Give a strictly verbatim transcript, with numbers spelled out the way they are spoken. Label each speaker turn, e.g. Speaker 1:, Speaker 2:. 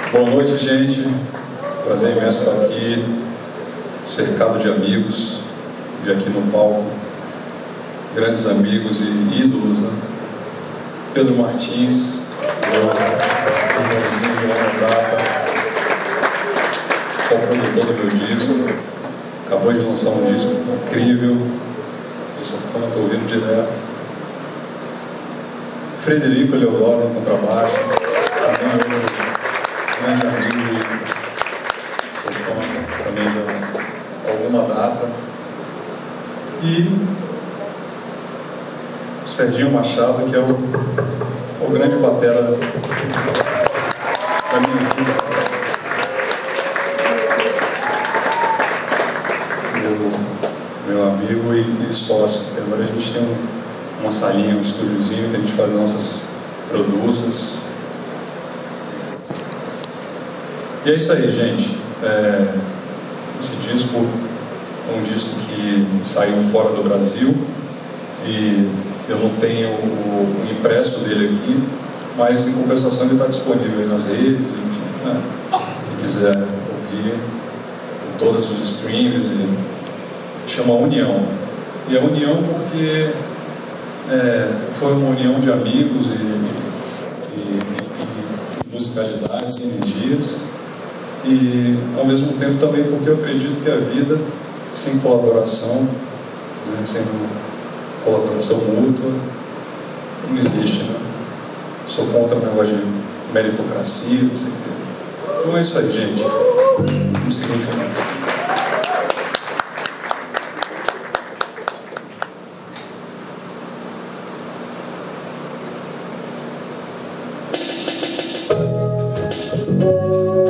Speaker 1: Boa noite, gente. Prazer imenso estar aqui, cercado de amigos, de aqui no palco, grandes amigos e ídolos, né? Pedro Martins, meu irmãozinho de longa data, co-produtor do meu disco, acabou de lançar um disco incrível, eu sou fã, estou ouvindo direto. Frederico Eleodoro no contrabaixo, também meu grande amigo, sou fã também de alguma data. E o Serginho Machado, que é o, o grande batera da minha vida. Meu, meu amigo e, e sócio, porque agora a gente tem um, uma salinha, um estúdiozinho que a gente faz nossas produções. E é isso aí, gente. É, esse disco é um disco que saiu fora do Brasil e eu não tenho o, o impresso dele aqui, mas em compensação ele está disponível aí nas redes, enfim, né? Quem quiser ouvir em todos os streams, e chama União. E a União porque é, foi uma união de amigos e, e, e musicalidades, energias, e ao mesmo tempo também porque eu acredito que a vida sem colaboração, né, sem colaboração mútua, não existe, né? Sou contra o negócio de meritocracia, não sei o quê. Então é isso aí, gente. Vamos seguir em frente.
Speaker 2: Música